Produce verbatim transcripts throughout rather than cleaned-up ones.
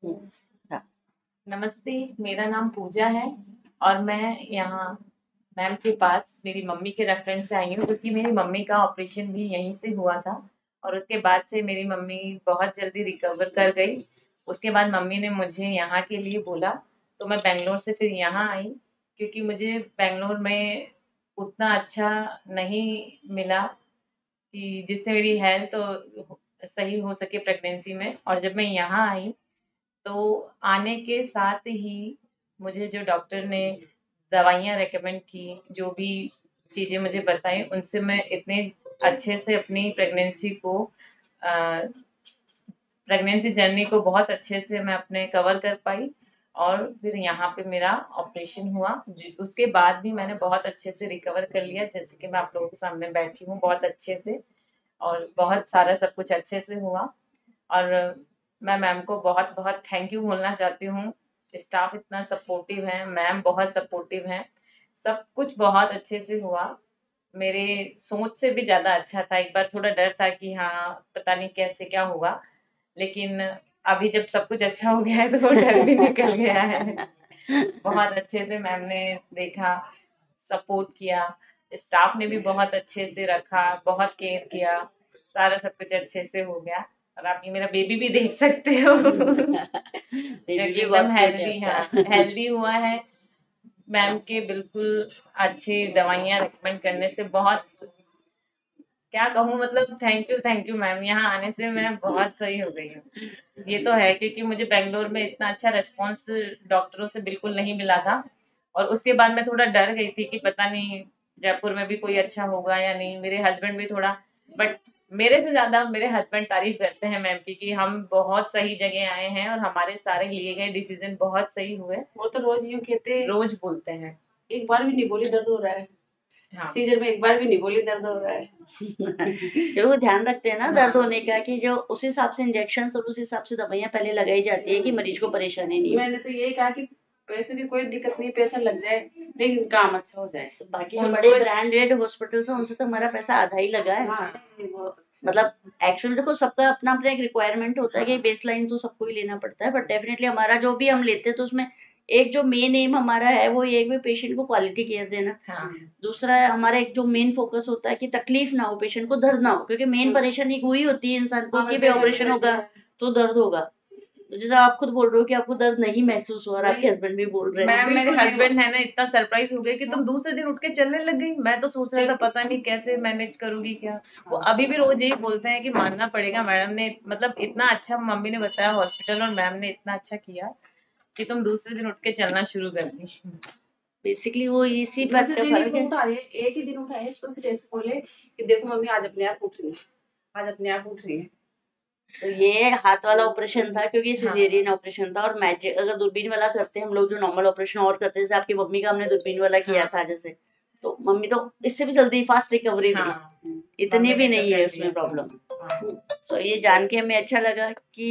हाँ। नमस्ते, मेरा नाम पूजा है और मैं यहाँ मैम के पास मेरी मम्मी के रेफरेंस से आई हूँ क्योंकि मेरी मम्मी का ऑपरेशन भी यहीं से हुआ था और उसके बाद से मेरी मम्मी बहुत जल्दी रिकवर कर गई। उसके बाद मम्मी ने मुझे यहाँ के लिए बोला तो मैं बैंगलोर से फिर यहाँ आई क्योंकि मुझे बैंगलोर में उतना अच्छा नहीं मिला कि जिससे मेरी हेल्थ तो सही हो सके प्रेगनेंसी में। और जब मैं यहाँ आई तो आने के साथ ही मुझे जो डॉक्टर ने दवाइयाँ रेकमेंड की, जो भी चीज़ें मुझे बताई, उनसे मैं इतने अच्छे से अपनी प्रेगनेंसी को प्रेगनेंसी जर्नी को बहुत अच्छे से मैं अपने कवर कर पाई। और फिर यहाँ पे मेरा ऑपरेशन हुआ। उसके बाद भी मैंने बहुत अच्छे से रिकवर कर लिया, जैसे कि मैं आप लोगों के सामने बैठी हूँ बहुत अच्छे से, और बहुत सारा सब कुछ अच्छे से हुआ। और मैं मैम को बहुत बहुत थैंक यू बोलना चाहती हूँ। स्टाफ इतना सपोर्टिव है, मैम बहुत सपोर्टिव हैं, सब कुछ बहुत अच्छे से हुआ। मेरे सोच से भी ज़्यादा अच्छा था। एक बार थोड़ा डर था कि हाँ पता नहीं कैसे क्या होगा, लेकिन अभी जब सब कुछ अच्छा हो गया है तो वो डर भी निकल गया है। बहुत अच्छे से मैम ने देखा, सपोर्ट किया, स्टाफ ने भी बहुत अच्छे से रखा, बहुत केयर किया, सारा सब कुछ अच्छे से हो गया। और आप ये मेरा बेबी भी देख सकते हो जो बेबी कि भी एकदम बहुत क्यूट है हेल्दी, हाँ आपका। हेल्दी हुआ है। मैम के बिल्कुल अच्छी दवाइयाँ रिकमेंड करने से बहुत, क्या कहूँ, मतलब thank you thank you ma'am, यहाँ आने से मैं बहुत सही हो गई हूँ। ये तो है क्योंकि मुझे बेंगलोर में इतना अच्छा रिस्पॉन्स डॉक्टरों से बिल्कुल नहीं मिला था। और उसके बाद मैं थोड़ा डर गई थी कि पता नहीं जयपुर में भी कोई अच्छा होगा या नहीं। मेरे हस्बैंड भी थोड़ा, बट मेरे से ज्यादा मेरे हस्बैंड तारीफ करते हैं मैम की कि हम बहुत सही जगह आए हैं और हमारे सारे लिए गए डिसीजन बहुत सही हुए। वो तो रोज यूं कहते हैं, रोज बोलते हैं। एक बार भी नहीं बोली दर्द हो रहा है। हाँ सीजन में एक बार भी नहीं बोली दर्द हो रहा है। क्योंकि वो ध्यान रखते हैं ना दर्द होने का, कि जो उस हिसाब से इंजेक्शन और उस हिसाब से दवाइयाँ पहले लगाई जाती है कि मरीज को परेशानी नहीं हो। मैंने तो यही कहा कि पैसों की कोई दिक्कत नहीं, पैसा लग जाए लेकिन काम अच्छा हो जाए। तो बाकी जो उनको बड़े ब्रांडेड हॉस्पिटल्स हैं उनसे तो हमारा पैसा आधा ही लगा है। हाँ, नहीं, बहुत अच्छा। मतलब एक्चुअली देखो सबका अपना अपना एक रिक्वायरमेंट होता है कि बेस लाइन तो सबको ही लेना पड़ता है, बट डेफिनेटली हमारा जो भी हम लेते हैं तो उसमें एक जो मेन एम हमारा है वो ये भी पेशेंट को क्वालिटी केयर देना। हाँ दूसरा है हमारा एक जो मेन फोकस होता है कि तकलीफ ना हो, पेशेंट को दर्द ना हो, क्योंकि मेन परेशानी वही होती है इंसान को कि भाई ऑपरेशन होगा तो दर्द होगा। तो जैसा आप खुद बोल रहे हो कि आपको दर्द नहीं महसूस हुआ और आपके हस्बैंड भी बोल रहे हैं। मैम मेरे हस्बैंड है ना इतना सरप्राइज हो गए कि तुम दूसरे दिन उठ के चलने लग गई। मैं तो सोच रहा था पता नहीं कैसे मैनेज करूंगी क्या। वो अभी भी रोज यही बोलते हैं कि मानना पड़ेगा, मैडम ने मतलब इतना अच्छा, मम्मी ने बताया हॉस्पिटल और मैम ने इतना अच्छा किया कि तुम दूसरे दिन उठ के चलना शुरू कर दी। बेसिकली वो इसी बात दूसरे का दिन ही फर्क है। उठा रहे, एक ही दिन उठाए इसको, फिर ऐसे बोले कि देखो मम्मी आज अपने आप उठ रही है, आज अपने आप उठ रही है। तो ये हाथ वाला ऑपरेशन था क्योंकि हाँ सिजेरियन ऑपरेशन था, और मैजिक अगर दूरबीन वाला करते हैं हम लोग जो नॉर्मल ऑपरेशन और करते हैं, जैसे आपकी मम्मी का हमने दूरबीन वाला किया हाँ था जैसे, तो मम्मी तो इससे भी जल्दी फास्ट रिकवरी थी, हाँ इतनी मम्मी भी ने तो नहीं है कर उसमें दिया था। प्रॉब्लम। हाँ सो ये जान के हमें अच्छा लगा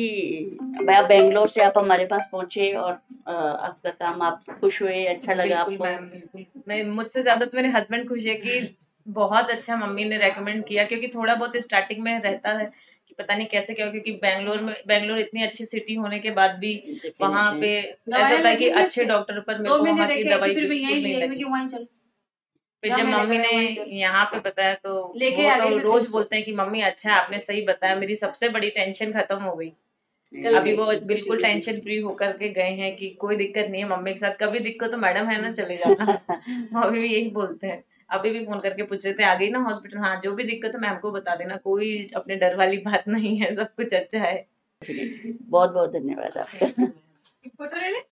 कि भाई आप बेंगलोर से आप हमारे पास पहुंचे और अ, आपका काम आप खुश हुए, अच्छा लगा बिल्कुल आपको। मैम, बिल्कुल। मैं, मुझसे ज्यादा तो मेरे हस्बैंड खुश है कि बहुत अच्छा मम्मी ने रेकमेंड किया, क्योंकि थोड़ा बहुत स्टार्टिंग में रहता है कि पता नहीं कैसे क्या हो, क्योंकि बैंगलोर में, बैंगलोर इतनी अच्छी सिटी होने के बाद भी वहां डेफिनेटली पे ऐसा होता है कि अच्छे डॉक्टर पर मेरे दो को महीने वहां की देखे दवाई तो फिर मैं यही बिल्कुल नहीं लिए मैं कि लगी। वहीं चल, फिर जहाँ जब मैंने मम्मी कराया ने वहीं चल। यहाँ पे बताया तो लेके वो आ तो गई मैं फिर रोज इसको। बोलते हैं कि मम्मी अच्छा है, आपने सही बताया, मेरी सबसे बड़ी टेंशन खत्म हो गई। कल अभी वो गई बिल्कुल टेंशन फ्री होकर के गए हैं कि कोई दिक्कत नहीं है मम्मी के साथ, कभी दिक्कत तो मैडम है ना चले जाना। वो अभी भी यही बोलते हैं। अभी भी फोन करके पूछ रहे थे आ गई ना हॉस्पिटल, हाँ जो भी दिक्कत है मैम को बता देना, कोई अपने डर वाली बात नहीं है, सब कुछ अच्छा है। बहुत बहुत धन्यवाद आपका।